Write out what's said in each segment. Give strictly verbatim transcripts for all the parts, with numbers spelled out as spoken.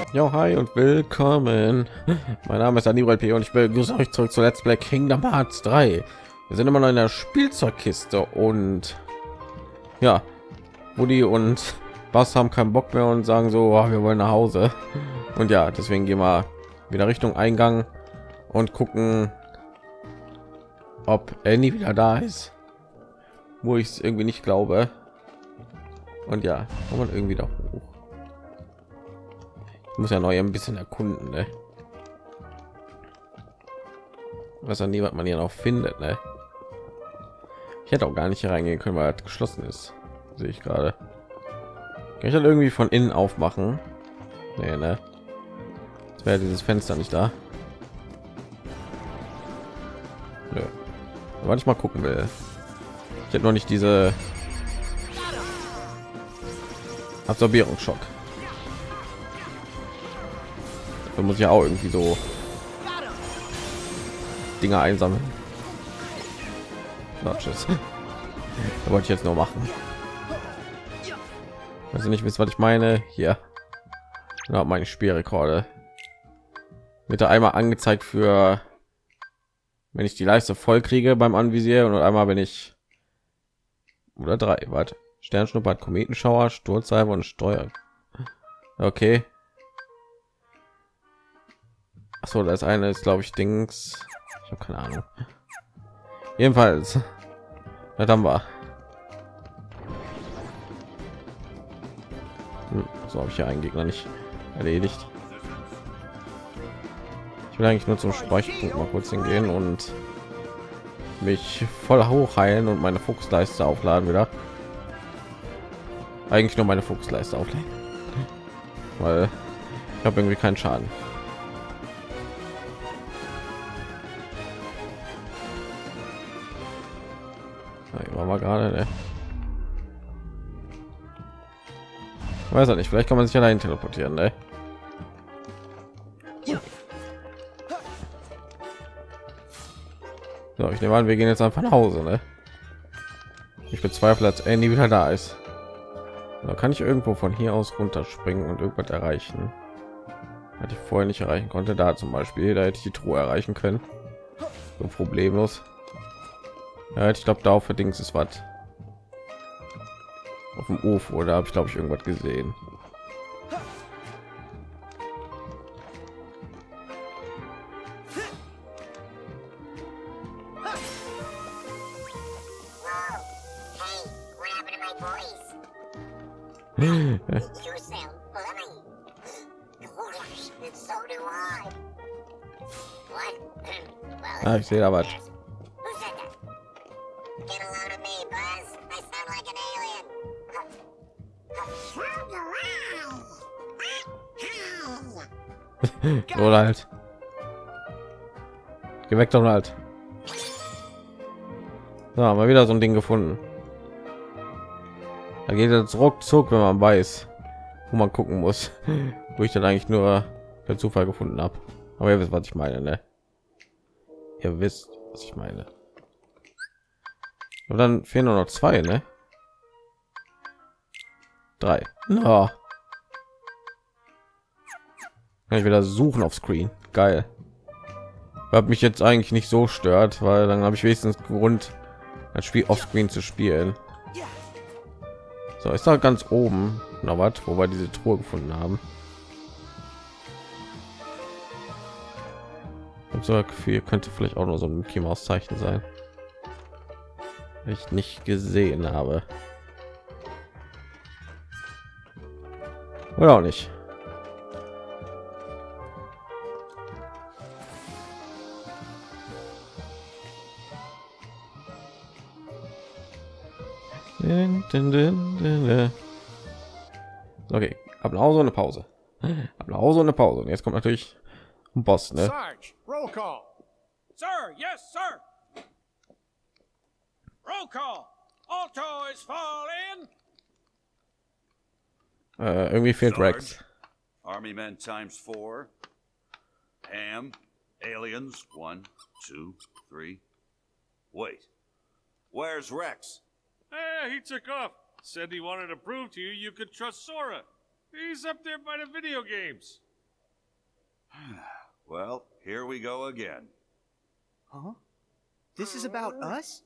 Jo, hi und willkommen. Mein Name ist Anibal P. und ich begrüße euch zurück zu Let's Play Kingdom Hearts drei. Wir sind immer noch in der Spielzeugkiste und ja, Woody und Bass haben keinen Bock mehr und sagen so, oh, wir wollen nach Hause. Und ja, deswegen gehen wir wieder Richtung Eingang und gucken, ob Annie wieder da ist, wo ich es irgendwie nicht glaube. Und ja, kommt man irgendwie da hoch. Ich muss ja neu ein bisschen erkunden, ne? Was an niemand man hier noch findet, ne? Ich hätte auch gar nicht hier reingehen können, weil es geschlossen ist, sehe ich gerade. Kann ich dann irgendwie von innen aufmachen? Nee, ne? Jetzt wäre dieses Fenster nicht da. Nö. Weil ich mal gucken will. Ich hätte noch nicht diese Absorbierungsschock. Da muss ich ja auch irgendwie so Dinge einsammeln. Na, tschüss. Da wollte ich jetzt nur machen. Also nicht wisst, was ich meine. Hier, ja, meine Spielrekorde wird da einmal angezeigt für, wenn ich die Leiste voll kriege beim Anvisieren, und einmal wenn ich oder drei. Warte. Sternschnuppe hat Kometenschauer, Sturzsalve und Steuer. Okay. Ach so, das eine ist, glaube ich, Dings. Ich habe keine Ahnung. Jedenfalls, das haben wir. Hm, so habe ich ja einen Gegner nicht erledigt. Ich will eigentlich nur zum Speicherpunkt mal kurz hingehen und mich voll hochheilen und meine Fuchsleiste aufladen wieder. Eigentlich nur meine Fuchsleiste auflegen, weil ich habe irgendwie keinen Schaden. War mal gerade, ne? Weiß er nicht, vielleicht kann man sich allein teleportieren, ne? So, ich nehme an, wir gehen jetzt einfach nach Hause, ne? Ich bezweifle, dass Andy wieder da ist. Da kann ich irgendwo von hier aus runterspringen und irgendwas erreichen, was ich vorher nicht erreichen konnte. Da zum Beispiel, da hätte ich die Truhe erreichen können, so problemlos. Ja, ich glaube, da auf Dings ist was auf dem U F O, da habe ich glaube ich irgendwas gesehen. Ah, ich sehe da was. Oder halt. Geh weg, Donald. So, haben wir wieder so ein Ding gefunden. Da geht es ruckzuck, wenn man weiß, wo man gucken muss, wo ich dann eigentlich nur per Zufall gefunden habe. Aber ihr wisst, was ich meine, ne? Ihr wisst, was ich meine. Und dann fehlen nur noch zwei, ne? Drei. Oh. Kann ich wieder suchen auf Screen. Geil. Hat mich jetzt eigentlich nicht so stört, weil dann habe ich wenigstens Grund, das Spiel auf Screen zu spielen. So, ist da ganz oben noch was, wo wir diese Truhe gefunden haben. Und so viel könnte vielleicht auch nur so ein Mickey Maus Zeichen sein, ich nicht gesehen habe. Oder auch nicht. Okay, ab nach Hause, eine Pause. Ab nach Hause, eine Pause. Und jetzt kommt natürlich ein Boss, ne? Sarge, roll call. Sir, yes, sir. Roll call. Alto is falling. Äh, irgendwie fehlt Rex. Army men times four. Ham. Aliens. One, two, three. Wait. Where's Rex? Eh, he took off. Said he wanted to prove to you you could trust Sora. He's up there by the video games. Well, here we go again. Huh? This is about us?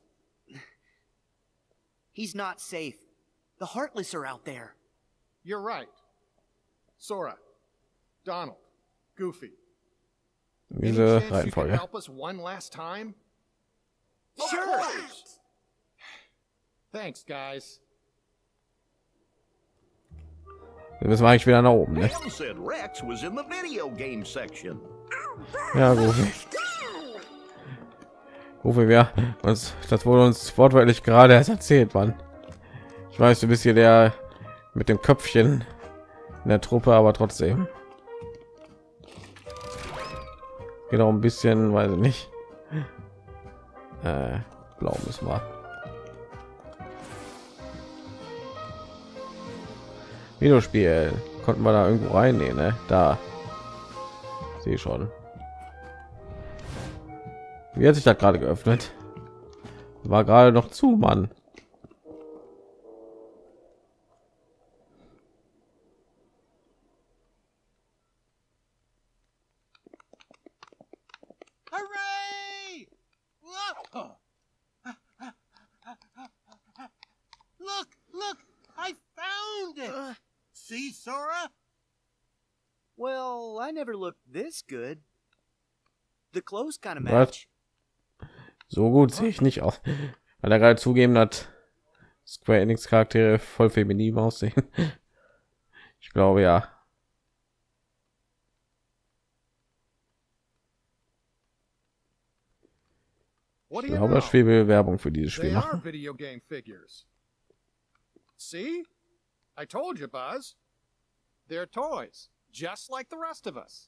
He's not safe. The Heartless are out there. You're right. Sora, Donald, Goofy. Any Diese chance you can Reihenfolge. help us one last time? Sure. Thanks, guys. Wir müssen eigentlich wieder nach oben, ne? Pam said Rex was in the video game section. Ja, Goofy. Goofy, wir uns, das wurde uns wortwörtlich gerade erst erzählt, Mann. Ich weiß, du bist hier der mit dem Köpfchen in der Truppe, aber trotzdem. Geht auch ein bisschen, weiß ich nicht. Äh, blau müssen wir. Videospiel. Konnten wir da irgendwo rein? Nee, ne? Da. Sehe schon. Wie hat sich das gerade geöffnet? War gerade noch zu, Mann. Hooray! Look! Look, look! I found it! Uh, See, Sora? well, I never looked this good. The clothes kind of Was? match. So gut sehe ich nicht aus, weil er gerade zugeben hat, Square Enix Charaktere voll feminin aussehen. Ich glaube ja. What do Ich you glaube, know? das Spiel will Werbung für dieses Spiel They are machen. video game figures. See? I told you, Buzz. They're toys, just like the rest of us.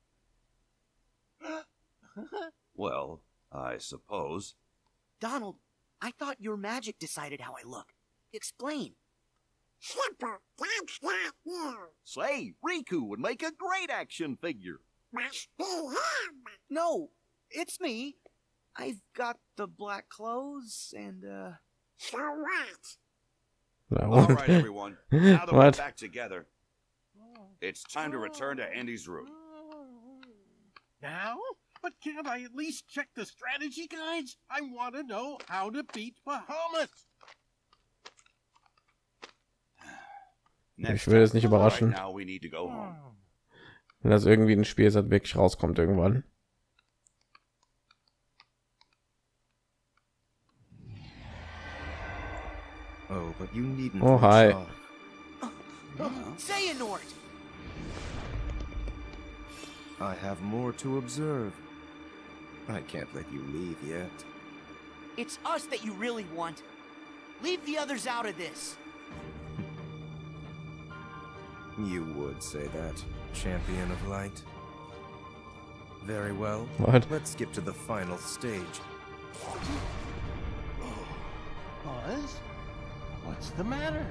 Well, I suppose. Donald, I thought your magic decided how I look. Explain. Simple, that's not you. Say, Riku would make a great action figure. Must be him. No, it's me. I've got the black clothes and, uh... So what? Ja, All und- right, everyone. Now that we're What? back together, it's time to return to Andy's room. Now? But can't I at least check the strategy guides? I want to know how to beat Bahamut. Next Ich will es time. nicht überraschen, Right now we need to go home. wenn das irgendwie ein Spiel ist, das wirklich rauskommt irgendwann. Oh, but you needn't. Oh, rush hi. off. Xehanort! I have more to observe. I can't let you leave yet. It's us that you really want. Leave the others out of this. You would say that, champion of light. Very well. What? Let's skip to the final stage. Buzz? What's the matter?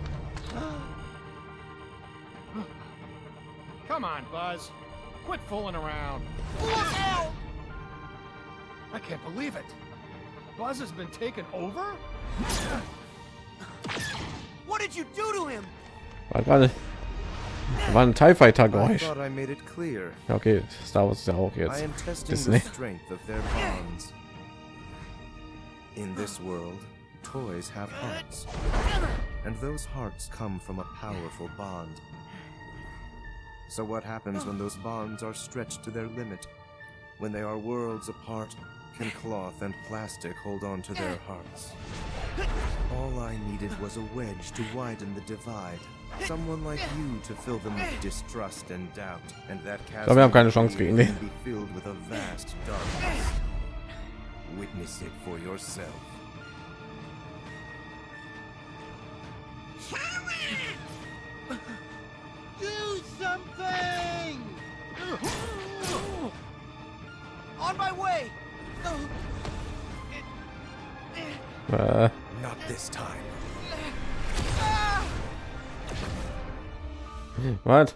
Come on, Buzz. Quit fooling around. Look out! I can't believe it. Buzz has been taken over? What did you do to him? War gerade war ein TIE Fighter I Geräusch. thought I made it clear. Ja, okay, Star Wars ist ja auch I jetzt am testing Disney. the strength of their bonds. In this world, toys have hearts. And those hearts come from a powerful bond. So what happens when those bonds are stretched to their limit? When they are worlds apart, can cloth and plastic hold on to their hearts? All I needed was a wedge to widen the divide. Someone like you to fill them with distrust and doubt. And that glaube, wir haben keine Chance gegen den. can be filled with a vast darkness. Witness it for yourself. Do something! On my way! Äh, Not this time. was?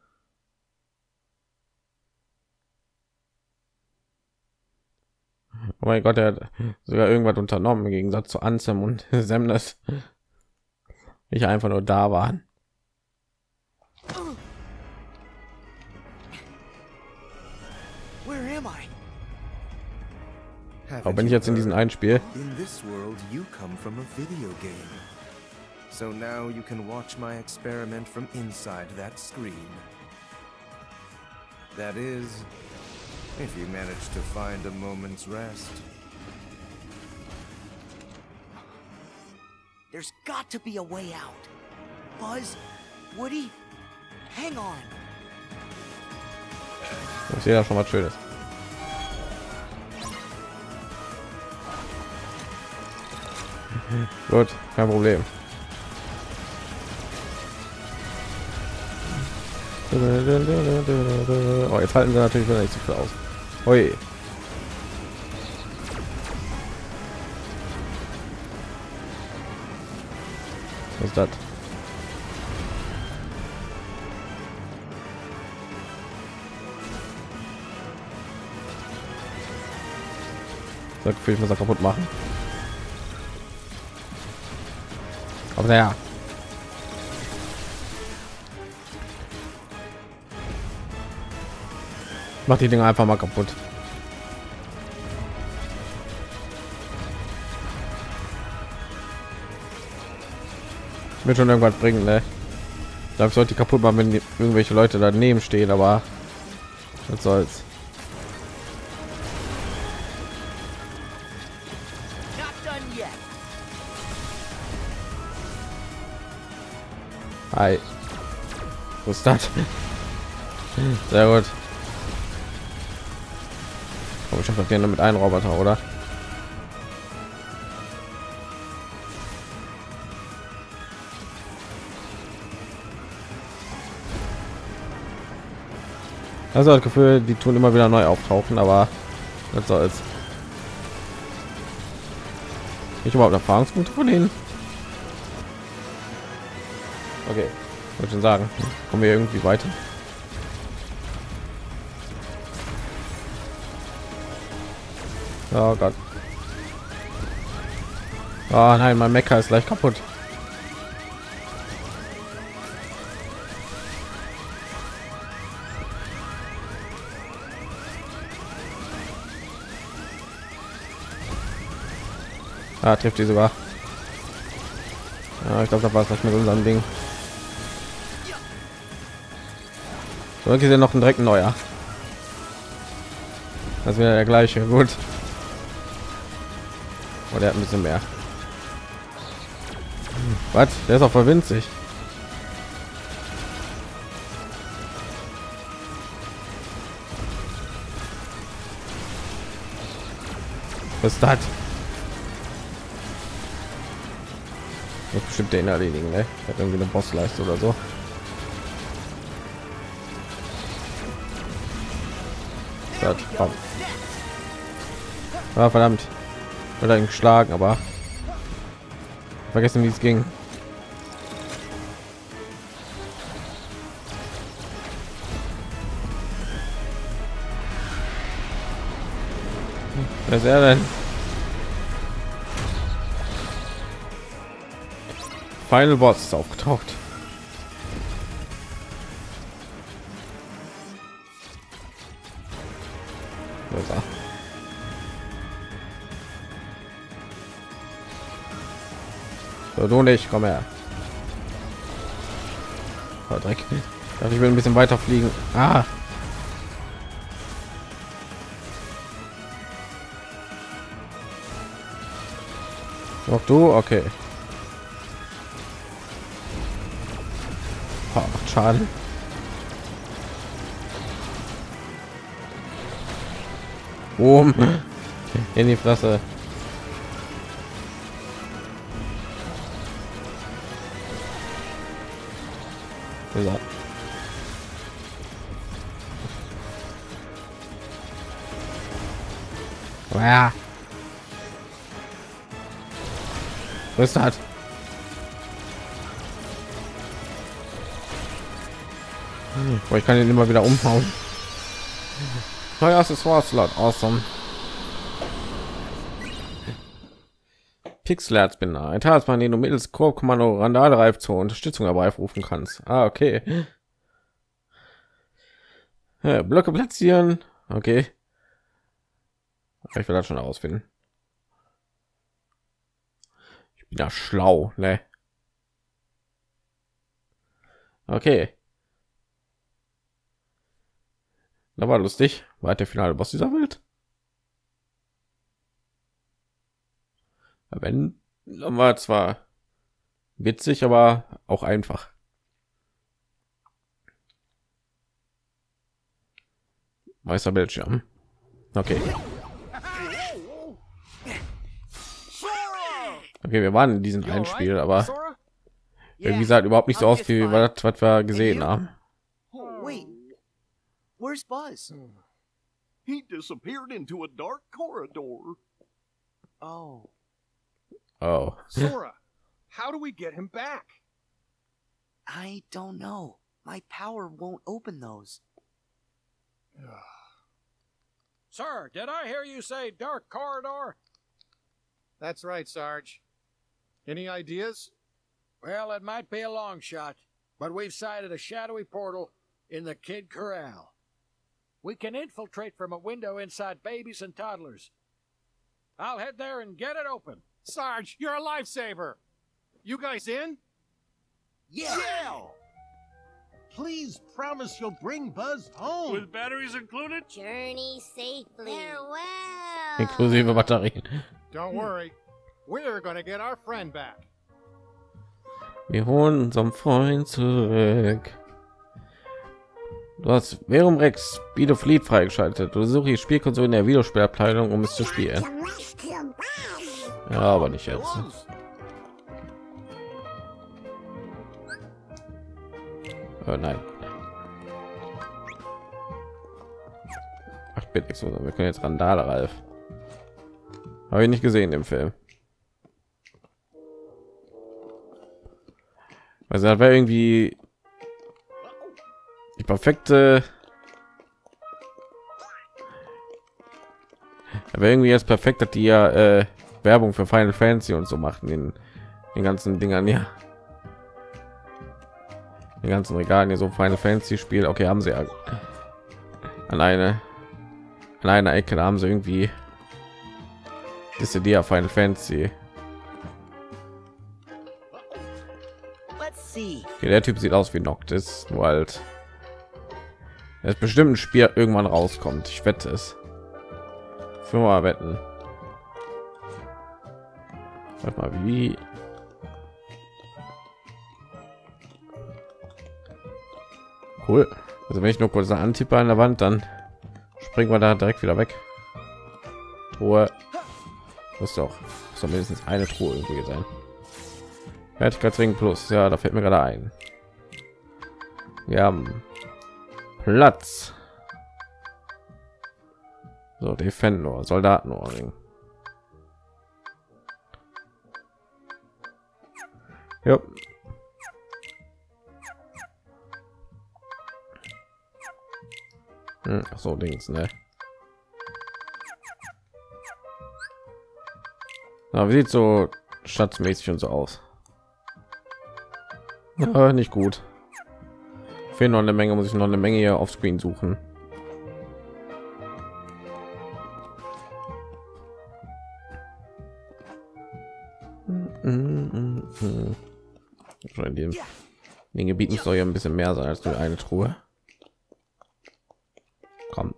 Oh mein Gott, er hat sogar irgendwas unternommen im Gegensatz zu Ansem und Semnes. Nicht einfach nur da waren. Where am I? Haven't Aber bin ich you jetzt in diesem heard? einen Spiel? In this world, you come from a video game. So now you can watch my experiment from inside that screen. That is, if you manage to find a moment's rest. There's got to be a way out. Buzz, Woody, hang on. Ich sehe da schon was Schönes. Gut, kein Problem. Oh, jetzt halten sie natürlich wieder nicht so viel aus. Hui. Was ist das? So, ich muss er kaputt machen. Aber naja. Mach die Dinger einfach mal kaputt. Wird schon irgendwas bringen, ne? Ich glaube, ich sollte die kaputt machen, wenn die, irgendwelche Leute daneben stehen, aber was soll's. Not done yet. Hi. Wo ist das? Sehr gut. Aber ich habe nur mit einem Roboter, oder? Also das Gefühl, die tun immer wieder neu auftauchen, aber was soll's. Ich überhaupt Erfahrungspunkte von denen. Okay, wollte schon sagen, kommen wir irgendwie weiter. Oh Gott. Oh nein, mein Mecha ist gleich kaputt. Ah, trifft die sogar. Ja, ich glaube, da war es nicht mit unserem Ding. So, hier ist noch ein direkt neuer. Das wäre der gleiche. Gut. Oh, der hat ein bisschen mehr. Was? Der ist auch voll winzig. Was ist das? Muss bestimmt den erledigen, ne? Hat irgendwie eine Bossleiste oder so. Das, komm. Ah, verdammt. Wird er geschlagen, aber vergessen, wie es ging. Wer ist er denn? Final Boss ist aufgetaucht. So, du nicht, komm her. Oh, Dreck. Ich dachte, ich will ein bisschen weiter fliegen. Ah. Auch du? Okay. Oh, macht Schaden. Boom. In die Fresse. Ja. Ja. Was ist das? Oh, ich kann ihn immer wieder umhauen. Neue Accessoires-Slot, awesome. Pixel-Herzbinder, ein Talisman, den du mittels Koop-Kommando Randale-Reif zur Unterstützung herbeirufen kannst. Ah, okay. Ja, Blöcke platzieren. Okay. Ich will das schon herausfinden. Ich bin ja schlau, ne? Okay. Da war lustig. War der finale Boss dieser Welt? Wenn, dann war zwar witzig, aber auch einfach. Weißer Bildschirm. Okay. Okay, wir waren in diesem einen Spiel, aber irgendwie sah es überhaupt nicht so aus, wie was, was wir gesehen haben. Oh, wait. Where's Buzz? He disappeared into a dark corridor. Oh. Oh. Sora, how do we get him back? I don't know. My power won't open those. Sir, did I hear you say dark corridor? That's right, Sarge. Any ideas? Well, it might be a long shot, but we've sighted a shadowy portal in the Kid Corral. We can infiltrate from a window inside babies and toddlers. I'll head there and get it open. Sarge, you're a lifesaver. You guys in? Yeah. Please promise you'll bring Buzz home. With batteries included? Journey safely. Farewell. Inklusive Batterien. Don't worry. We're gonna get our friend back. Wir holen unseren Freund zurück. Du hast Verum Rex Speed of Fleet freigeschaltet. Du suchst die Spielkonsole in der Videospielabteilung, um es zu spielen. Ja, aber nicht jetzt. Oh, nein. Ach, bitte, wir können jetzt Randale, Ralf. Habe ich nicht gesehen im Film. Also das wäre irgendwie die perfekte. Aber irgendwie jetzt perfekt, dass die ja äh, Werbung für Final Fantasy und so machen in den ganzen Dingern, ja. Die ganzen Regalen hier so Final Fantasy Spiel. Okay, haben sie ja an eine an einer Ecke, da haben sie irgendwie ist die ja Final Fantasy. Okay, der Typ sieht aus wie Noctis, nur halt er ist bestimmt ein Spiel irgendwann rauskommt. Ich wette es. Für mal wetten. Warte mal, wie cool. Also wenn ich nur kurz antippe an der Wand, dann springen wir da direkt wieder weg. Truhe. Muss doch, muss doch mindestens eine Truhe irgendwie sein. Fertigkeitsring plus, ja, da fällt mir gerade ein. Wir haben Platz. So, Defender, Soldatenohrring. Ja. Hm, ach so, Dings, ne? Na, wie sieht so schatzmäßig und so aus? Ja, nicht gut. Fehlen noch eine Menge, muss ich noch eine Menge hier auf Screen suchen. In dem den Gebieten soll ja ein bisschen mehr sein als nur eine Truhe. Komm.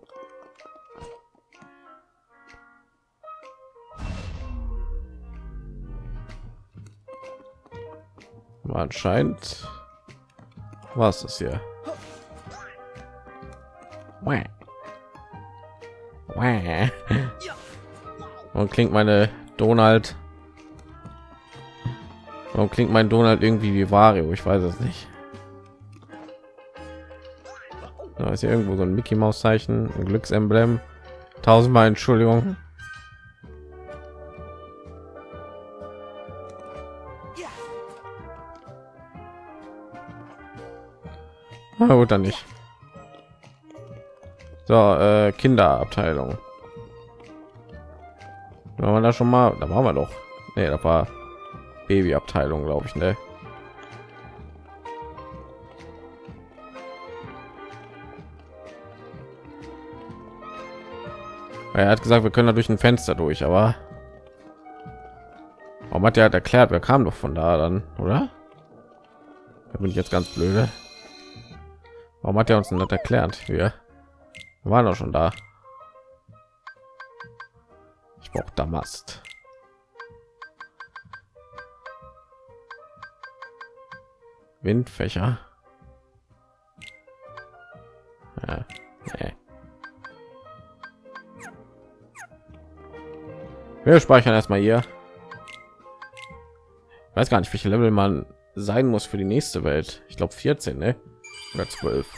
Aber anscheinend was ist hier? Und klingt meine Donald. Warum klingt mein Donald irgendwie wie Wario? Ich weiß es nicht. Da ist hier irgendwo so ein Mickey Maus Zeichen, ein Glücksemblem. Tausendmal Entschuldigung. Na gut, dann nicht. So, äh, Kinderabteilung. Waren wir da schon mal? Da waren wir doch. Nee, da war Babyabteilung, glaube ich, ne? Er hat gesagt, wir können da durch ein Fenster durch, aber warum hat er halt erklärt, wir kamen doch von da dann, oder? Da bin ich jetzt ganz blöde. Warum hat er uns nicht erklärt? Wir waren doch schon da. Ich brauche Damast. Windfächer. Ja, nee. Wir speichern erstmal hier. Ich weiß gar nicht, welche Level man sein muss für die nächste Welt. Ich glaube vierzehn, ne? Oder zwölf.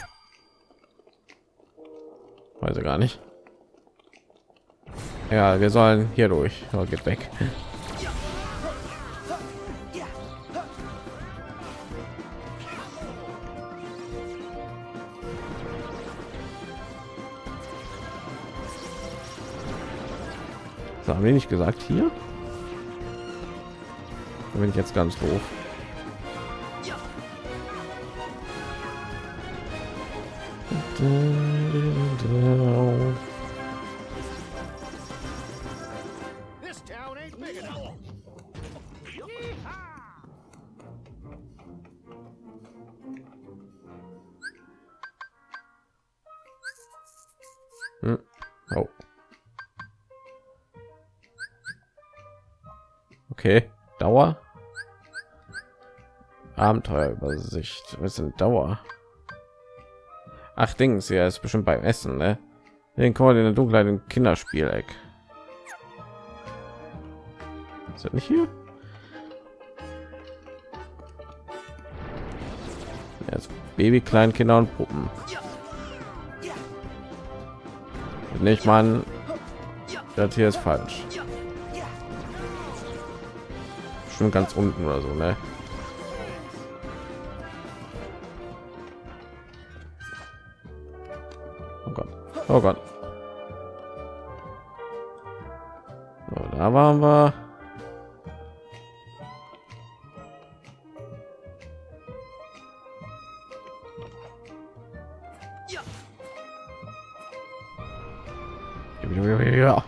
Weiß ich gar nicht. Ja, wir sollen hier durch. Oh, geht weg. So, haben wir nicht gesagt hier? Da bin ich jetzt ganz doof. This town ain't big enough. Hm. Oh. Okay, Dauer. Abenteuerübersicht. Was ist denn Dauer? Ach, Dings, ja, ist bestimmt beim Essen, ne? Den kommen wir in der Dunkelheit im Kinderspieleck. Ist das nicht hier? Jetzt Baby, Kleinkinder und Puppen. Nicht mal, das hier ist falsch. Schon ganz unten oder so, ne? Oh Gott, oh Gott. So, da waren wir. Ja.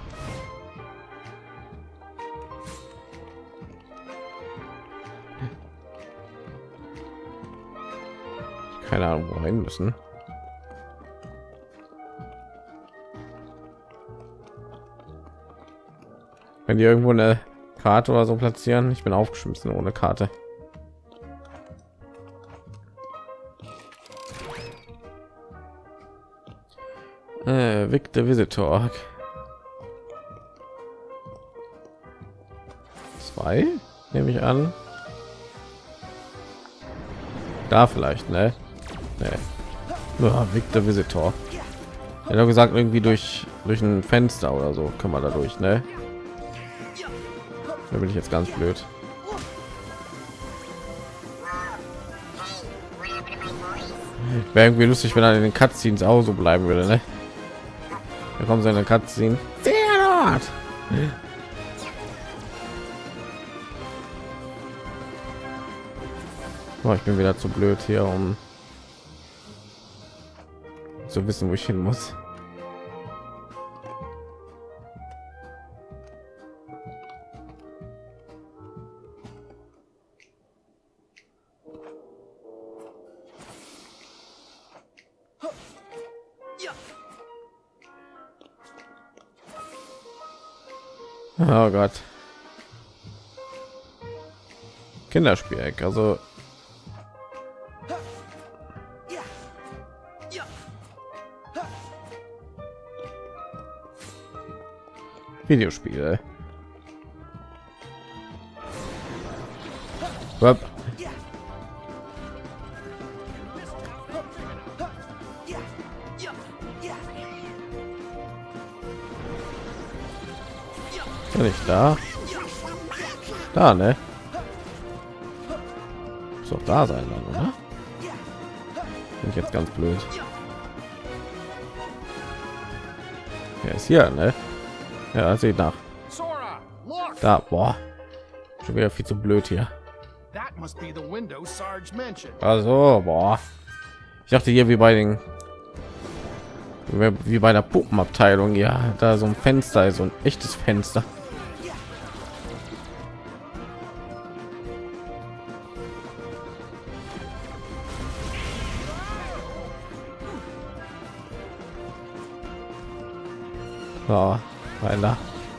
Keine Ahnung, wohin müssen. Wenn die irgendwo eine Karte oder so platzieren, ich bin aufgeschmissen ohne Karte. Äh, Vic the Visitor. Zwei, nehme ich an. Da vielleicht, ne? Nee. Ja, Vic the Visitor. Er hat gesagt, irgendwie durch durch ein Fenster oder so können wir da durch, ne? Da bin ich jetzt ganz blöd. Wäre irgendwie lustig, wenn er in den Cutscenes auch so bleiben würde, ne? Da kommen seine Cutscene. Oh, ich bin wieder zu blöd hier, um zu wissen, wo ich hin muss. Oh Gott. Kinderspieleck, also Videospiele. Wop. Bin ich da? Da, ne? Muss doch da sein dann, oder? Bin ich jetzt ganz blöd. Er ist hier, ne? Ja, sieht nach. Da, boah. Schon wieder viel zu blöd hier. Also, boah. Ich dachte hier wie bei den Wie bei der Puppenabteilung, ja, da so ein Fenster, so ein echtes Fenster. So, weiter.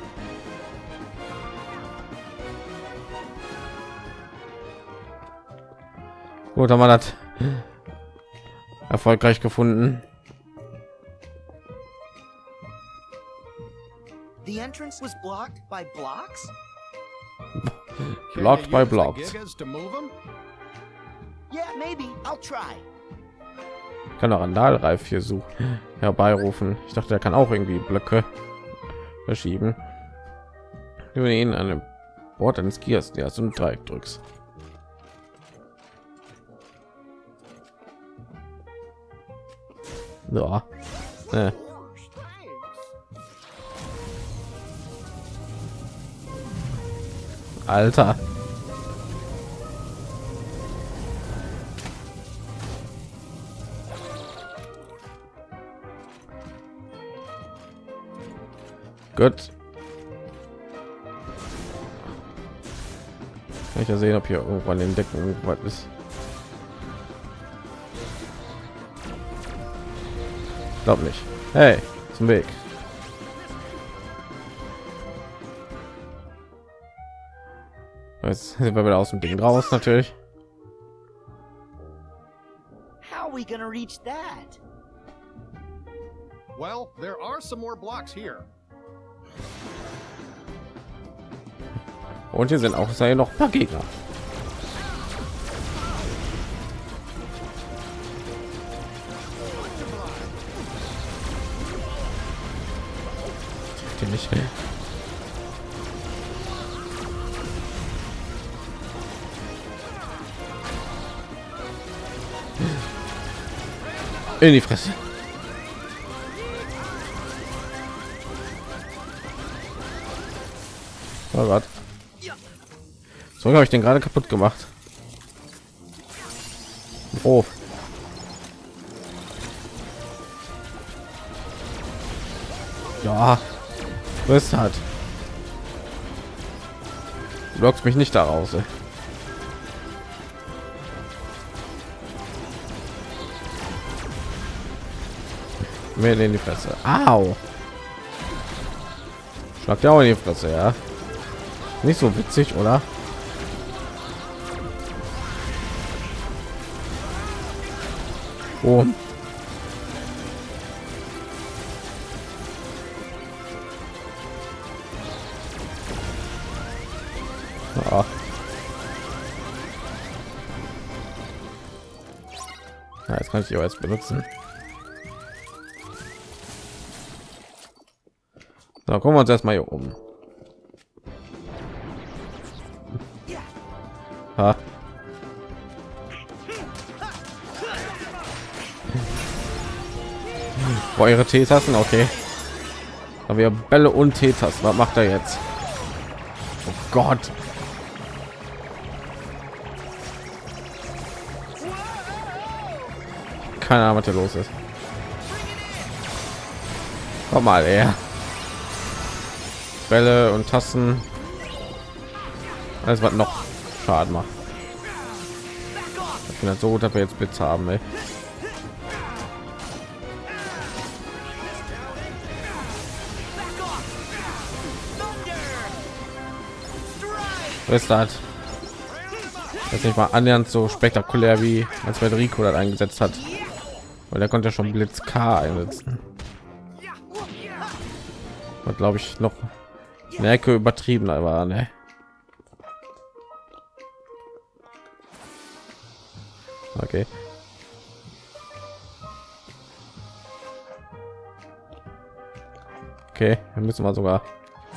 Gut, haben wir das erfolgreich gefunden. The entrance was blocked by blocks? Blocked by blocks. To move 'em? Yeah, maybe. I'll try. Ich kann auch Randalreif hier suchen, herbeirufen. Ich dachte, er kann auch irgendwie Blöcke verschieben. Über ihn an dem Bord eines Gears, der so ein Dreieck drückst. Ja. Äh. Alter. Gut. Kann ich ja sehen, ob hier irgendwo an den Decken irgendwas ist. Glaub nicht. Hey, zum Weg. Jetzt sind wir wieder aus dem Ding raus, natürlich. How are we gonna reach that? Well, there are some more blocks here. Und hier sind auch sei noch ein paar Gegner. Den nicht. In die Fresse. Oh Gott. So habe ich den gerade kaputt gemacht. Oh. Ja. Was hat? Du lockst mich nicht da raus. Ey. Mehr in die Fresse. Au. Schlagt ja auch in die Fresse, ja. Nicht so witzig, oder? Oh. Ja. Ja, jetzt kann ich die auch jetzt benutzen. So, gucken wir uns erstmal hier um. Ha. Boah, ihre T-Tasten, okay. Aber wir Bälle und T-Tasten. Was macht er jetzt? Oh Gott. Keine Ahnung, was hier los ist. Komm mal her. Bälle und Tasten. Alles, was noch Schaden macht. Ich bin halt so gut, dass wir jetzt Blitz haben, ey. Was ist das? Das ist nicht mal annähernd so spektakulär wie als Federico das eingesetzt hat, weil der konnte ja schon Blitz K einsetzen. Und glaube ich noch eine Ecke übertrieben war, ne? Okay. Okay, dann müssen wir sogar.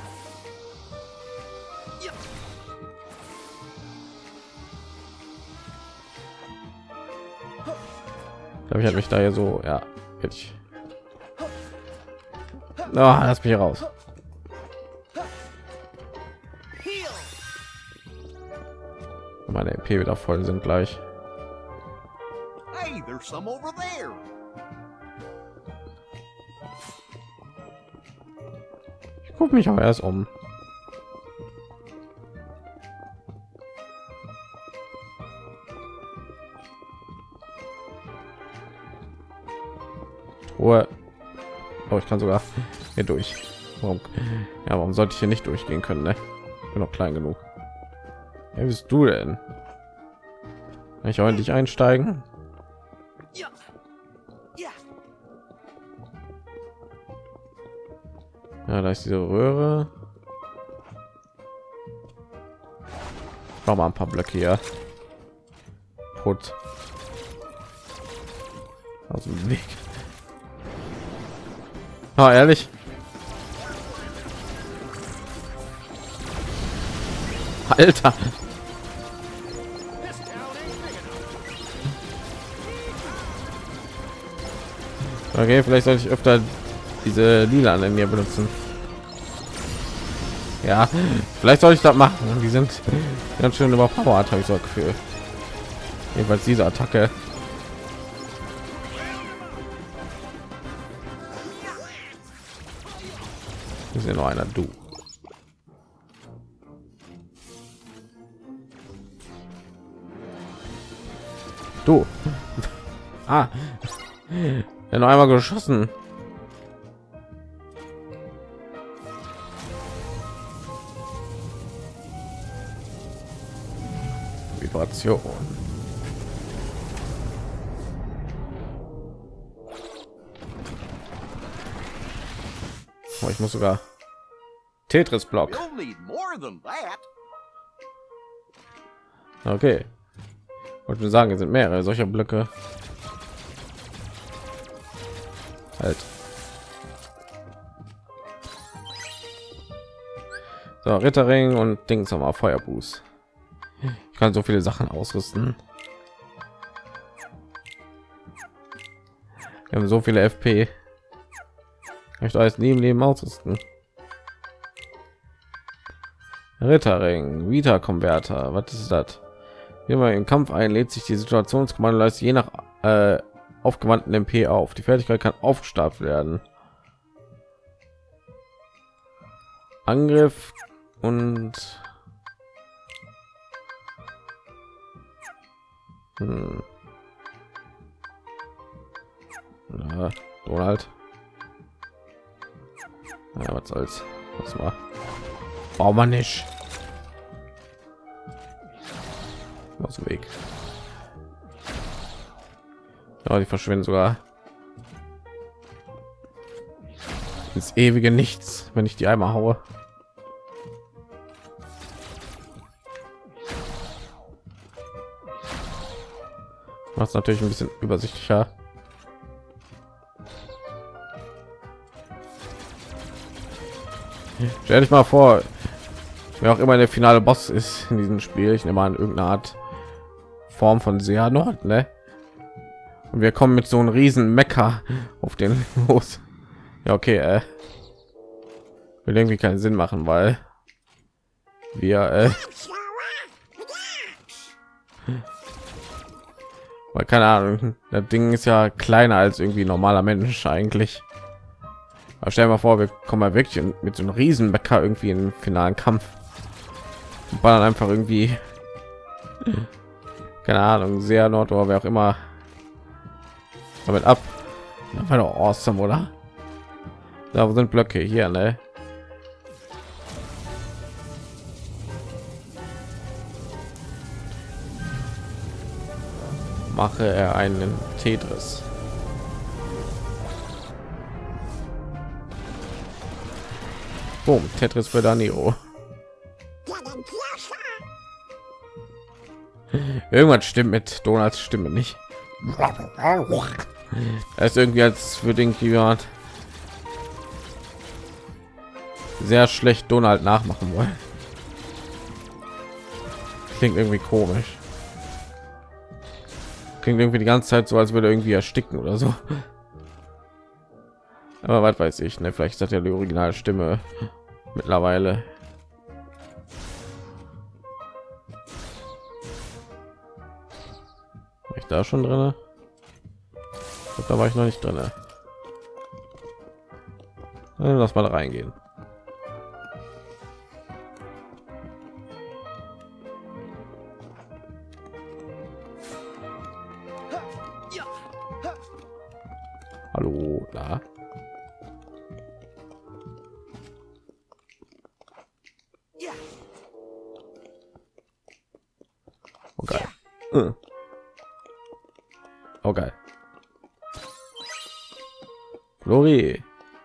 Ich glaube, ich hatte mich da hier so, ja, ich. Oh, lass mich hier raus. Meine E P wieder voll sind gleich. Hey, there's some over there. Guck mich aber erst um. Ruhe. Oh, ich kann sogar hier durch. Warum? Ja, warum sollte ich hier nicht durchgehen können? Ne? Ich bin noch klein genug. Wer bist du denn? Kann ich ordentlich einsteigen? Ja. Ja. Ja, da ist diese Röhre. Noch mal ein paar Blöcke hier. Put. Aus dem Weg. Ah, ehrlich? Alter. Okay, vielleicht sollte ich öfter diese lila an mir benutzen. Ja, vielleicht soll ich das machen. Die sind ganz schön überpowered, habe ich so ein Gefühl. Jedenfalls diese Attacke. Ist ja nur einer, du. Du. Ah. Ja, noch einmal geschossen. Vibration. Oh, ich muss sogar Tetris Block. You'll need more than that. Okay. Wollte nur sagen, es sind mehrere solcher Blöcke. Halt. So, Ritterring und Dings haben wir Feuerboost. Ich kann so viele Sachen ausrüsten. Wir haben so viele F P. Ich möchte alles nie im Leben ausrüsten. Ritterring, Vita Konverter, was ist das? Wenn man im Kampf ein, lädt sich die Situationskommando leistet je nach äh, aufgewandten M P auf. Die Fertigkeit kann aufgestapelt werden. Angriff und hm. Ja, Donald. Ja, was soll's. Was war? Braucht man nicht. Aus dem Weg. Ja, die verschwinden sogar ins ewige Nichts, wenn ich die einmal haue. Macht es natürlich ein bisschen übersichtlicher. Stell dich mal vor, wer auch immer der finale Boss ist in diesem Spiel, ich nehme an irgendeine Art Form von Xehanort, ne? Und wir kommen mit so einem riesen Mecker auf den los. Ja, okay, äh, will irgendwie keinen Sinn machen, weil wir äh, weil keine Ahnung, das Ding ist ja kleiner als irgendwie normaler Mensch eigentlich. Aber stell dir mal vor, wir kommen mal wirklich mit so einem riesen Mecker irgendwie in den finalen Kampf und ballern einfach irgendwie keine Ahnung, sehr Nord oder wer auch immer damit ab. Das war doch awesome, oder? Da sind Blöcke hier, ne? Mache er einen Tetris. Boom, Tetris für Danilo. Irgendwas stimmt mit Donuts Stimme nicht. Er ist irgendwie, als würde jemand sehr schlecht Donald nachmachen wollen. Klingt irgendwie komisch. Klingt irgendwie die ganze Zeit so, als würde er irgendwie ersticken oder so. Aber was weiß ich, ne? Vielleicht hat er die originale Stimme mittlerweile. War ich da schon drin? Ich glaub, da war ich noch nicht drin. Lass mal da reingehen. Na. Okay. Hm. Okay. Flori.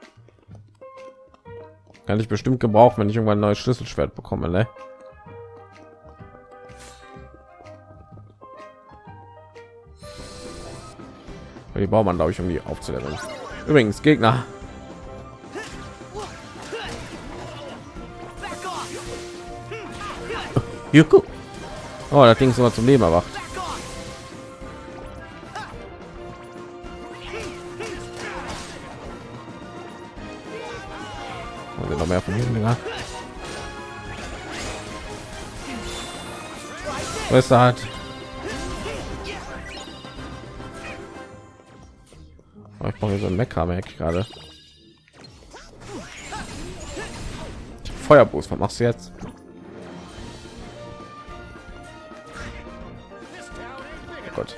Kann ich bestimmt gebrauchen, wenn ich irgendwann ein neues Schlüsselschwert bekomme, ne? Die braucht man, glaube ich, um die aufzuleveln. Übrigens, Gegner. Juhu. Oh, das Ding ist sogar zum Leben erwacht. Und noch mehr von hinten, ja. Was hat? Oh, ich brauche so ein Mecha, merke ich gerade. Feuerboost, was machst du jetzt? Oh Gott.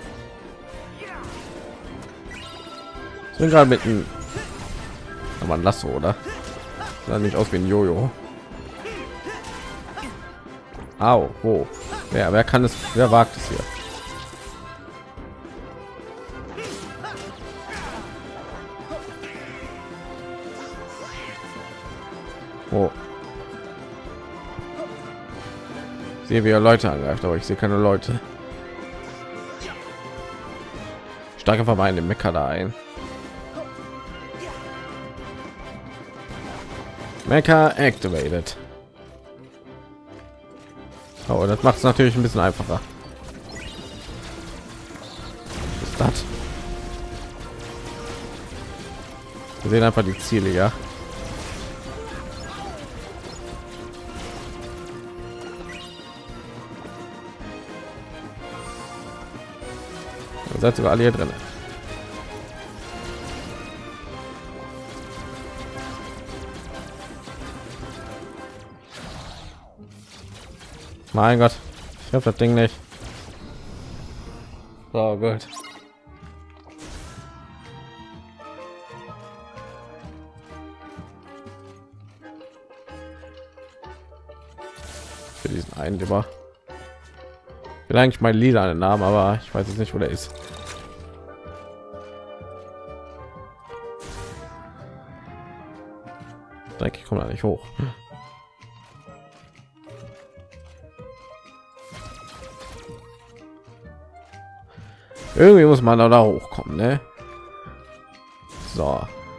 Ich bin gerade mit einem aber ein Lasso, oder? Sah nicht aus wie ein Jojo. Au, wo? Wer, wer kann es? Wer wagt es hier? Oh. Ich sehe, wie er Leute angreift, aber ich sehe keine Leute. Stark einfach mal in den Mecha da ein. Mecha activated. Oh, das macht es natürlich ein bisschen einfacher. Was ist das? Wir sehen einfach die Ziele, ja. Ihr seid sogar alle hier drin. Mein Gott, ich habe das Ding nicht. Oh Gott. Für diesen einen über. Ich will eigentlich mein lila einen Namen, aber ich weiß jetzt nicht, wo der ist. Ich denke, ich komme da nicht hoch. Irgendwie muss man da hochkommen, ne? So.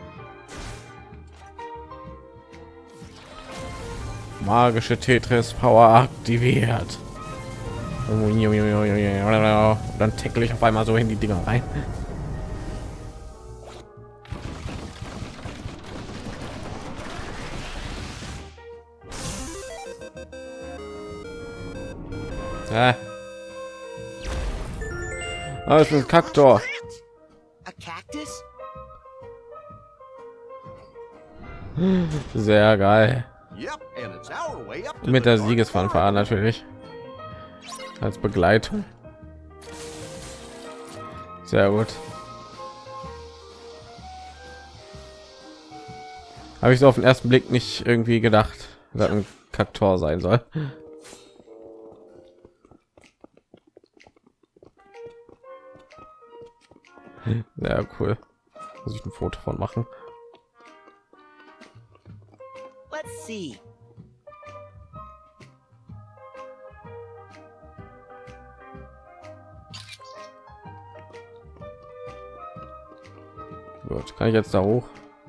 Magische Tetris Power aktiviert. Dann tackle ich auf einmal so in die Dinger rein. Ja. Ah, ist ein Kaktor. A cactus? Sehr geil. Yep, and it's our way up to Mit the der Dark Siegesfanfare Forest. natürlich. Als Begleitung. Sehr gut. Habe ich so auf den ersten Blick nicht irgendwie gedacht, dass ein Kaktor sein soll. Sehr cool. Muss ich ein Foto von machen. Let's see. Gut, kann ich jetzt da hoch?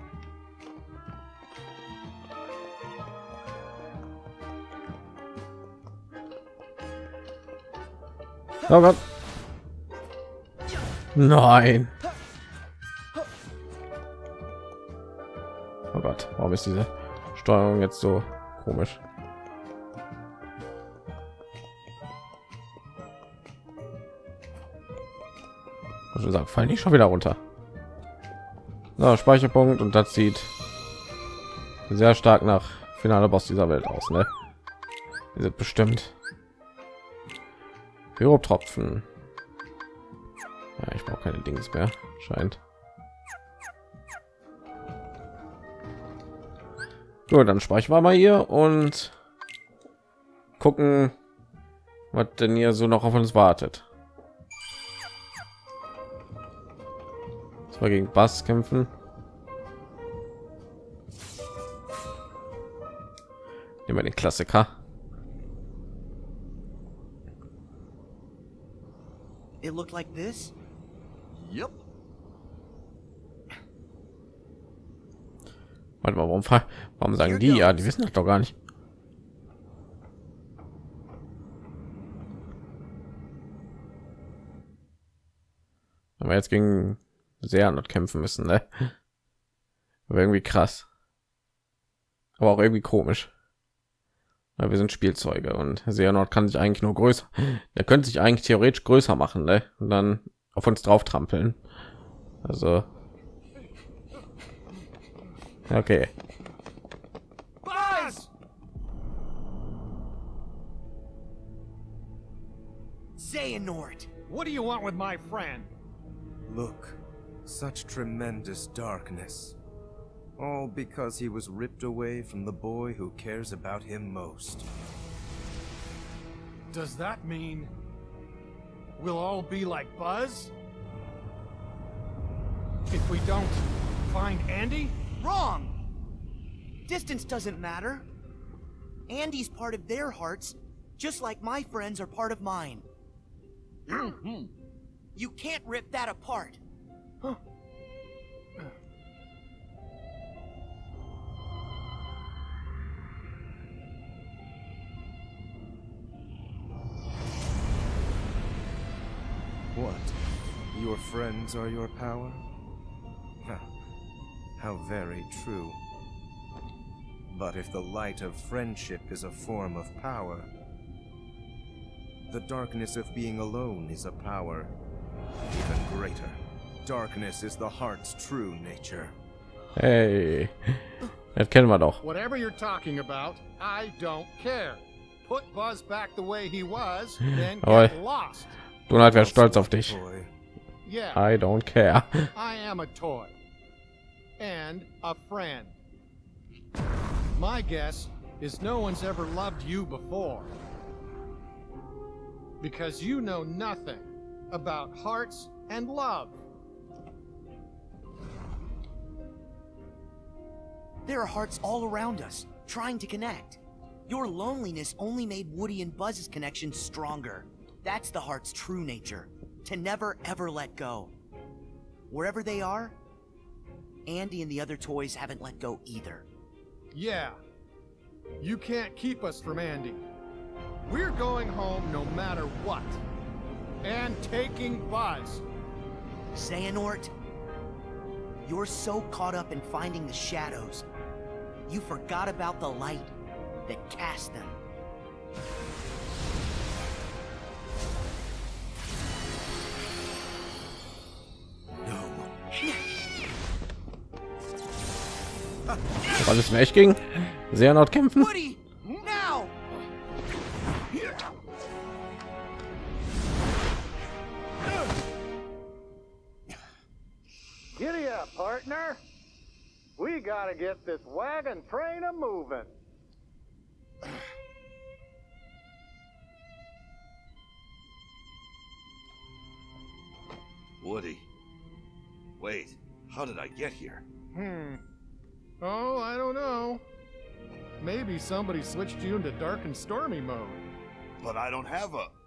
Oh Gott. Nein. Oh Gott, warum ist diese Steuerung jetzt so komisch? Also sagen, fallen die schon wieder runter. So, Speicherpunkt, und das sieht sehr stark nach finaler Boss dieser Welt aus, ne? Die sind bestimmt Pyrotropfen. Ja, ich brauche keine Dings mehr, scheint. Gut, dann speichern wir mal hier und gucken, was denn hier so noch auf uns wartet. Zwar gegen Bass kämpfen. Nehmen wir den Klassiker. It looked like this? Yep. Warte mal, warum, warum sagen die ja? Die wissen das doch gar nicht. Aber jetzt gegen Xehanort kämpfen müssen, ne? Aber irgendwie krass. Aber auch irgendwie komisch. Weil wir sind Spielzeuge und Xehanort kann sich eigentlich nur größer. Der könnte sich eigentlich theoretisch größer machen, ne? Und dann auf uns drauf trampeln. Also. Okay. Buzz! Xehanort! What do you want with my friend? Look, such tremendous darkness. All because he was ripped away from the boy who cares about him most. Does that mean we'll all be like Buzz? If we don't find Andy? Wrong! Distance doesn't matter. Andy's part of their hearts, just like my friends are part of mine. You can't rip that apart. Huh. What? Your friends are your power? Huh. How very true. But if the light of friendship is a form of power, the darkness of being alone is a power even greater. Darkness is the heart's true nature. Hey, das kennen wir doch. Whatever you're talking about, I don't care. Put Buzz back the way he was, then Oi. get lost. Donald wäre stolz auf dich. Boy. Yeah, I don't care. I am a toy. And a friend. My guess is no one's ever loved you before. Because you know nothing about hearts and love. There are hearts all around us, trying to connect. Your loneliness only made Woody and Buzz's connection stronger. That's the heart's true nature, to never ever let go. Wherever they are, Andy and the other toys haven't let go either. Yeah, you can't keep us from Andy. We're going home no matter what. And taking Buzz. Xehanort, you're so caught up in finding the shadows, you forgot about the light that cast them. Was ist echt gegen Xehanort kämpfen? Woody, now! Giddy up, partner. We gotta get this wagon train a moving. Woody. Wait, how did I get here? Hmm. Oh, I don't know. Maybe somebody switched you into dark and stormy mode. But I don't have a...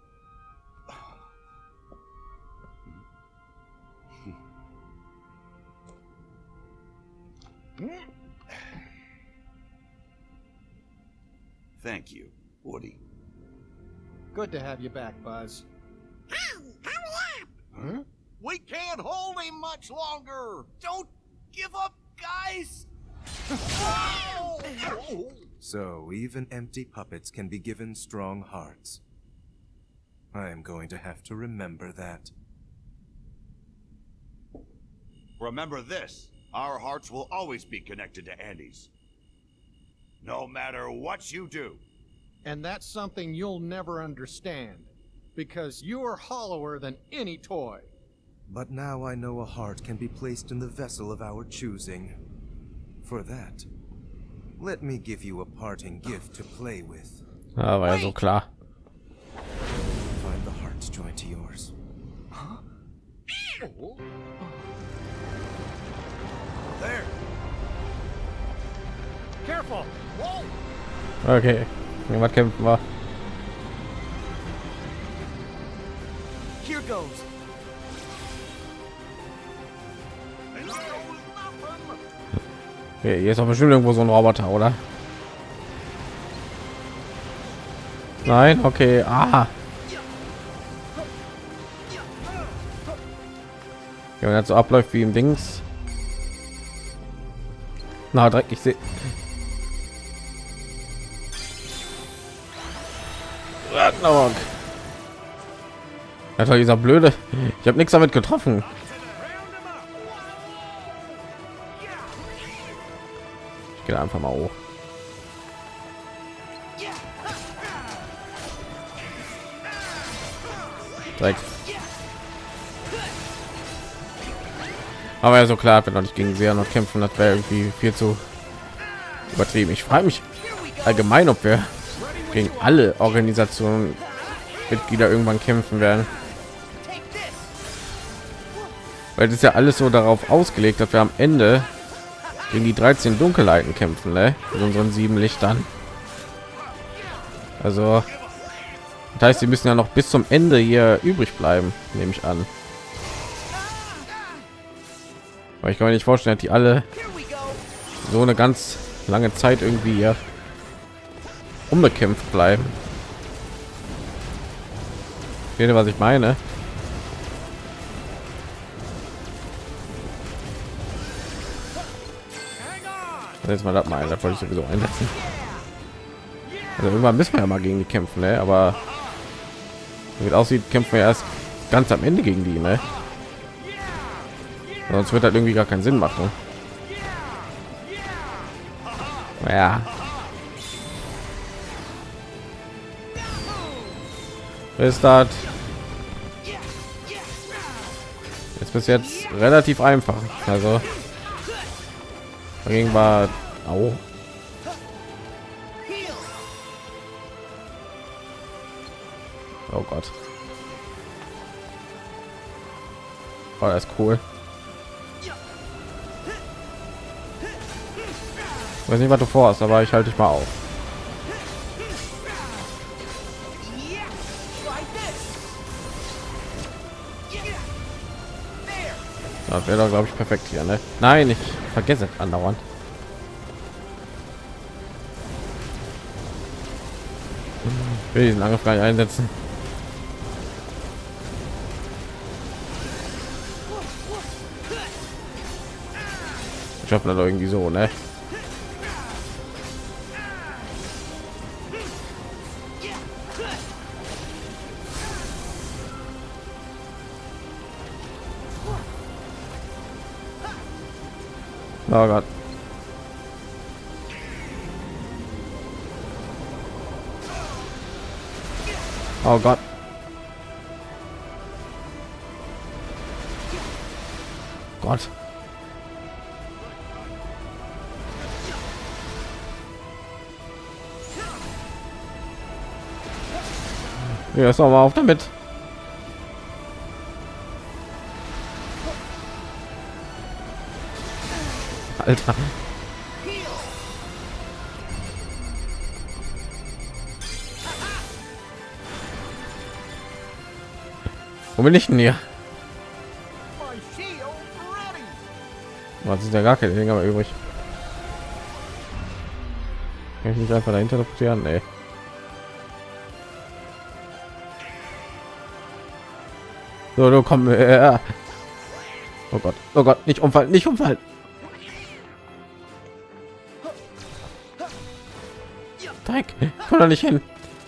Thank you, Woody. Good to have you back, Buzz. Huh? We can't hold him much longer. Don't give up, guys! So even empty puppets can be given strong hearts. I am going to have to remember that. Remember this, our hearts will always be connected to Andy's. No matter what you do. And that's something you'll never understand. Because you're hollower than any toy. But now I know a heart can be placed in the vessel of our choosing. For that, Let me give you a parting gift to play with. Ja, war ja so klar. Find the heart's joint to yours. There. Careful! Whoa! Okay, was kämpfen wir? Here goes. Okay, hier ist doch bestimmt irgendwo so ein Roboter, oder? Nein, okay. Ah. Ja, wenn das so abläuft wie im Dings. Na, Dreck, ich sehe. Ragnarok. Ja, dieser blöde. Ich habe nichts damit getroffen. Ich gehe einfach mal hoch. Dreck. Aber ja, so klar, wenn noch nicht gegen sie noch kämpfen, das wäre irgendwie viel zu übertrieben. Ich frage mich allgemein, ob wir gegen alle Organisationen Mitglieder irgendwann kämpfen werden, weil das ist ja alles so darauf ausgelegt, dass wir am Ende gegen die dreizehn Dunkelheiten kämpfen, ne? Mit unseren sieben Lichtern. Also das heißt, sie müssen ja noch bis zum Ende hier übrig bleiben, nehme ich an. Aber ich kann mir nicht vorstellen, dass die alle so eine ganz lange Zeit irgendwie hier unbekämpft bleiben. Seht ihr, was ich meine? Jetzt mal das mal, das wollte ich sowieso einsetzen. Also irgendwann müssen wir ja mal gegen die kämpfen, ne? Aber wie es aussieht, kämpfen wir erst ganz am Ende gegen die, ne? Sonst wird halt irgendwie gar keinen Sinn machen. Ja. Ist das jetzt bis jetzt relativ einfach. Also dagegen war auch oh Gott. Oh, das ist cool. Ich weiß nicht, was du vorhast, aber ich halte dich mal auf. Das wäre doch, glaube ich, perfekt hier, ne? Nein, ich vergesse es andauernd. Ich will diesen Angriff gar nicht einsetzen. Ich hoffe, das irgendwie so, ne? Oh Gott. Oh Gott. Gott. Ja, ist aber auf damit. Alter. Wo bin ich denn hier? Was ist ja gar keine Dinger mehr übrig? Kann ich nicht einfach dahinter teleportieren? Nee. So, du komm her. Oh Gott, oh Gott, nicht umfallen, nicht umfallen. Dreck, komm da nicht hin.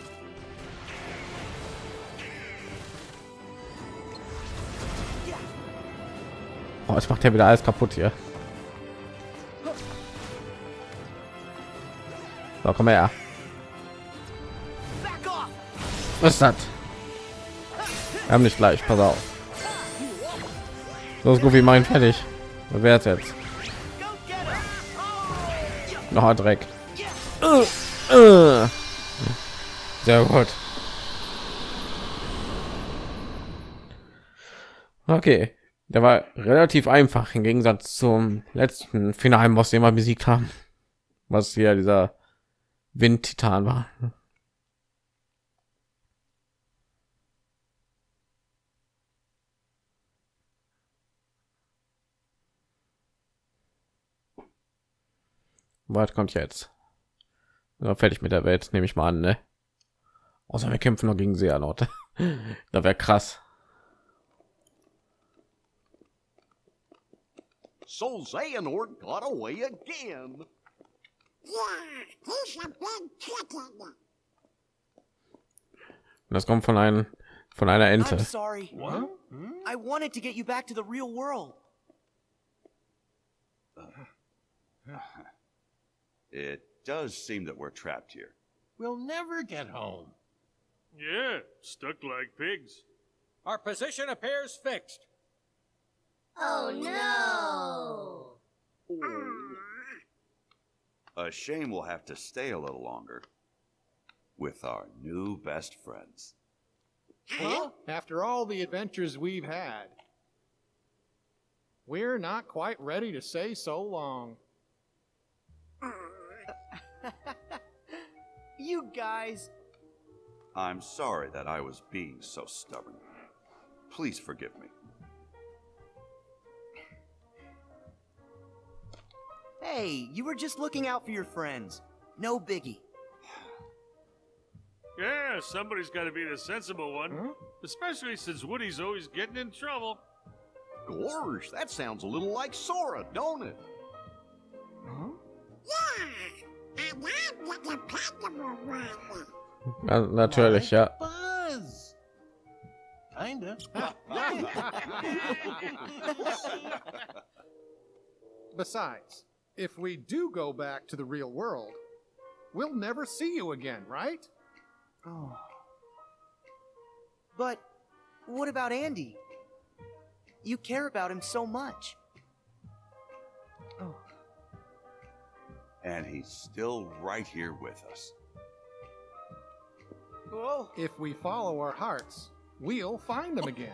Oh, es macht ja wieder alles kaputt hier. So, komm her. Was ist das? Wir haben nicht gleich, pass auf. Los, Goofy, mach ihn fertig. Wer ist jetzt? Noch ein Dreck. Uh, uh. Sehr gut. Okay, der war relativ einfach im Gegensatz zum letzten finalen Boss, den wir besiegt haben, was hier dieser Windtitan war. Was kommt jetzt? Ja, fertig mit der Welt, nehme ich mal an, ne? Außer wir kämpfen noch gegen Xehanort. Da wäre krass. So Xehanort got away again. Das kommt von einem von einer Ente. I'm sorry. What? I wanted to get you back to the real world. It does seem that we're trapped here. We'll never get home. Yeah, stuck like pigs. Our position appears fixed. Oh no! A shame we'll have to stay a little longer with our new best friends. Well, after all the adventures we've had, we're not quite ready to say so long. You guys. I'm sorry that I was being so stubborn. Please forgive me. Hey, you were just looking out for your friends. No biggie. Yeah, somebody's got to be the sensible one. Huh? Especially since Woody's always getting in trouble. Gosh, that sounds a little like Sora, don't it? Huh? Ja, natürlich, ja. Buzz. Kinda. Besides, if we do go back to the real world, we'll never see you again, right? Oh. But what about Andy? You care about him so much. Oh. And he's still right here with us. Whoa. If we follow our hearts, we'll find them again.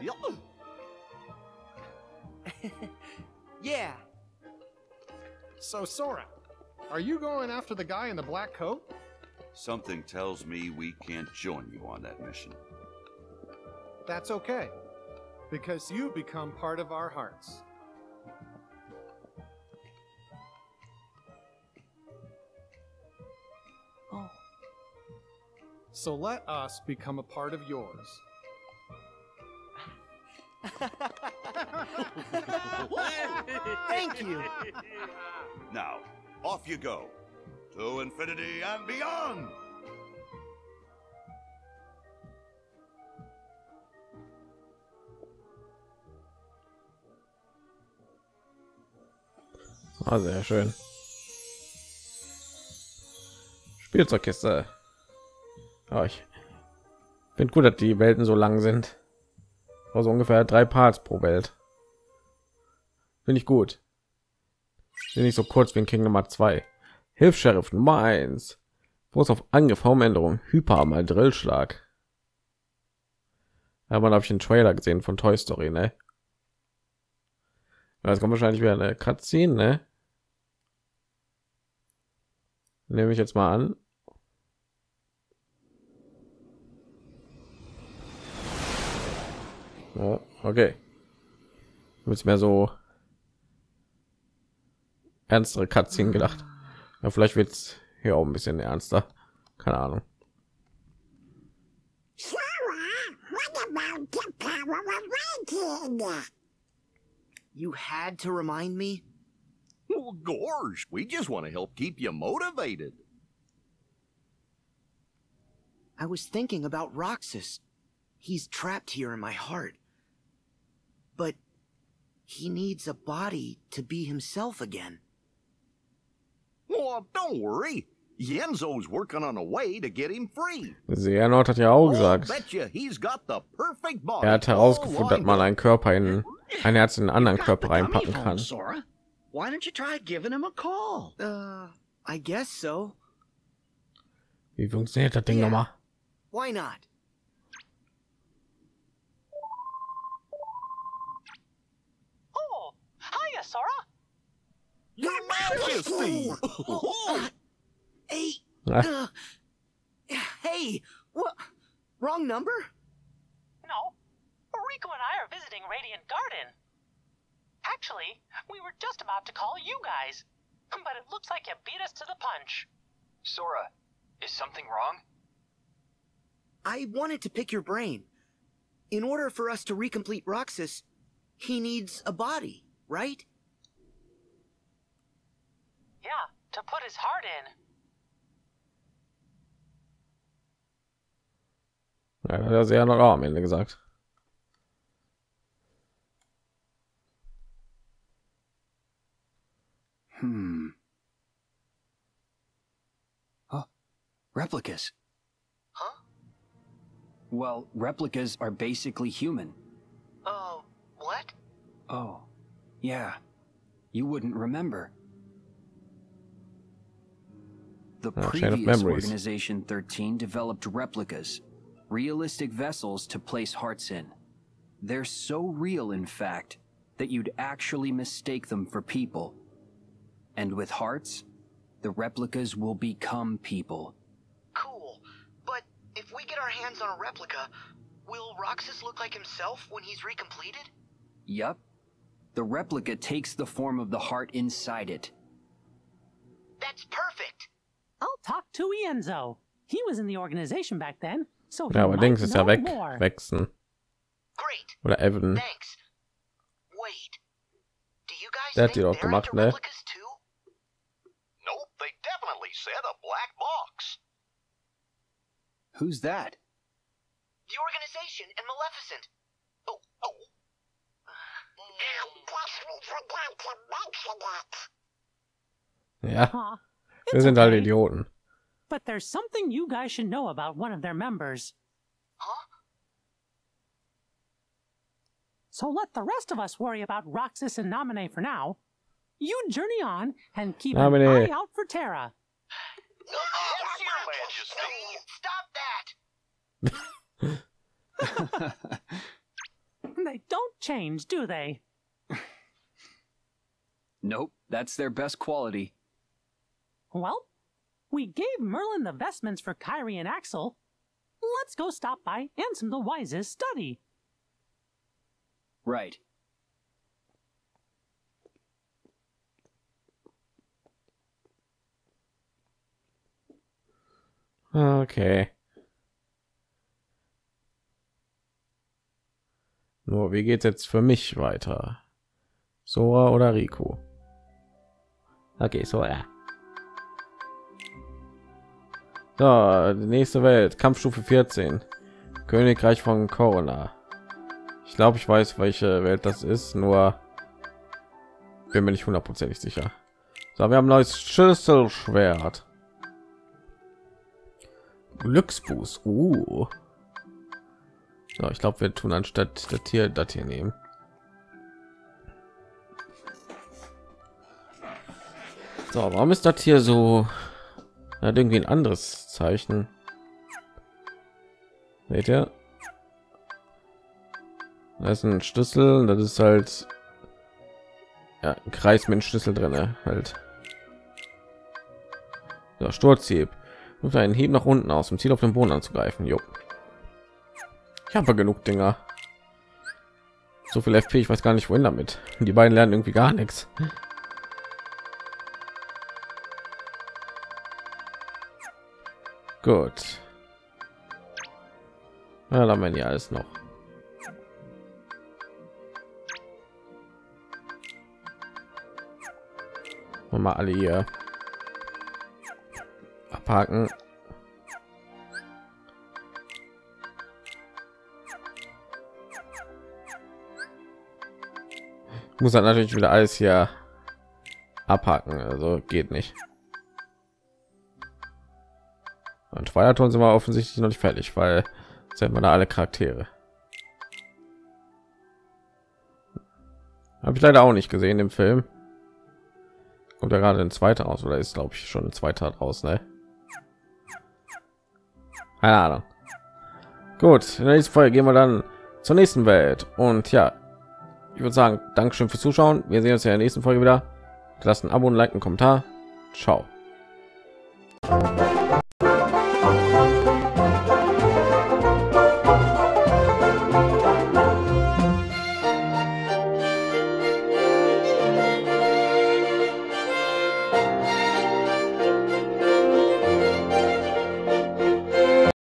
Yeah. So, Sora, are you going after the guy in the black coat? Something tells me we can't join you on that mission. That's okay, because you become part of our hearts. Oh. So let us become a part of yours. Thank you. Now, off you go. To infinity and beyond! Ah, sehr schön. Spielzeugkiste. Oh, ich finde gut, dass die Welten so lang sind. Also ungefähr drei Parts pro Welt. Finde ich gut. Sind nicht so kurz wie in Kingdom Hearts zwei. Hilfs-Sheriff Nummer eins. Fokus auf Angriff, Änderung, Hyper mal Drillschlag. Ja, man habe ich einen Trailer gesehen von Toy Story, ne? Das kommt wahrscheinlich wieder eine Cutscene, ne? Nehme ich jetzt mal an. Ja, okay. Jetzt mehr so ernstere Cutscene gedacht. Ja, vielleicht wird es hier auch ein bisschen ernster. Keine Ahnung. You had to remind me? Well, gosh, we just want to help keep you motivated. I was thinking about Roxas. He's trapped here in my heart. But he needs a body to be himself again. Oh, don't worry. Yenzo's working on a way to get him free. Xehanort hat ja auch gesagt. Bet you he's got the perfect body. Er hat herausgefunden, dass man einen Körper in ein Herz in einen anderen Körper reinpacken kann. Sora. Why don't you try giving him a call? Uh, I guess so. Wie funktioniert das Ding Yeah. nochmal? Why not? Oh, hiya, Sora. Your Majesty! Hey, Ah. uh, hey, what? Wrong number? No, Rico and I are visiting Radiant Garden. Actually, we were just about to call you guys, but it looks like you beat us to the punch. Sora, is something wrong? I wanted to pick your brain. In order for us to recomplete Roxas, he needs a body, right? Yeah, to put his heart in. Ja, das hat er sehr noch am Ende gesagt. Hmm. Huh. Replicas. Huh? Well, replicas are basically human. Uh, what? Oh, yeah. You wouldn't remember. The Oh, chain of previous memories. Organization thirteen developed replicas, realistic vessels to place hearts in. They're so real, in fact, that you'd actually mistake them for people. And with hearts, the replicas will become people. Cool. But if we get our hands on a replica, will Roxas look like himself when he's recompleted? Yup. The replica takes the form of the heart inside it. That's perfect. I'll talk to Ienzo. He was in the organization back then, so he Ja, aber might Dings ist ja know weg. more. Wechseln. Great. Oder Evan. Thanks. Wait. Do you guys Der hat die think doch they're gemacht, into ne? replicas too? Nope, they definitely said a black box. Who's that? The organization and Maleficent. Oh, oh. Ja, Huh. wir It's sind alle okay. Idioten. But there's something you guys should know about one of their members. Huh? So let the rest of us worry about Roxas and Naminé for now. You journey on and keep Naminé. an eye out for Terra. Yes, Your Majesty! Stop that! They don't change, do they? Nope, that's their best quality. Well, we gave Merlin the vestments for Kyrie and Axel. Let's go stop by Ansem the Wise's study. Right. Okay. Nur, wie geht's jetzt für mich weiter? Sora oder Rico? Okay, Sora. So, die nächste Welt, Kampfstufe vierzehn. Königreich von Corona. Ich glaube, ich weiß, welche Welt das ist, nur bin mir nicht hundertprozentig sicher. So, wir haben ein neues Schlüsselschwert. Glücksbuß. Uh. So, ich glaube, wir tun anstatt das hier das hier nehmen. So, warum ist das hier so? Ja, irgendwie ein anderes Zeichen. Seht ihr? Da ist ein Schlüssel, das ist halt ja, ein Kreis mit einem Schlüssel drin, halt. So, Sturzhieb. Und einen Hieb nach unten aus, um Ziel auf den Boden anzugreifen. Jo. Ich habe genug Dinger. So viel F P, ich weiß gar nicht wohin damit. Die beiden lernen irgendwie gar nichts. Gut. Ja, dann haben wir ja alles noch. Und mal alle hier abhaken. Muss dann natürlich wieder alles hier abhaken, also geht nicht. Und Feierton sind wir offensichtlich noch nicht fertig, weil sind wir da alle Charaktere. Habe ich leider auch nicht gesehen im Film. Kommt ja gerade ein zweiter raus, oder ist glaube ich schon ein zweiter raus, ne? Keine Ahnung. Gut, in der nächsten Folge gehen wir dann zur nächsten Welt. Und ja, ich würde sagen, Dankeschön fürs Zuschauen. Wir sehen uns in der nächsten Folge wieder. Lasst ein Abo, ein Like, einen Kommentar. Ciao.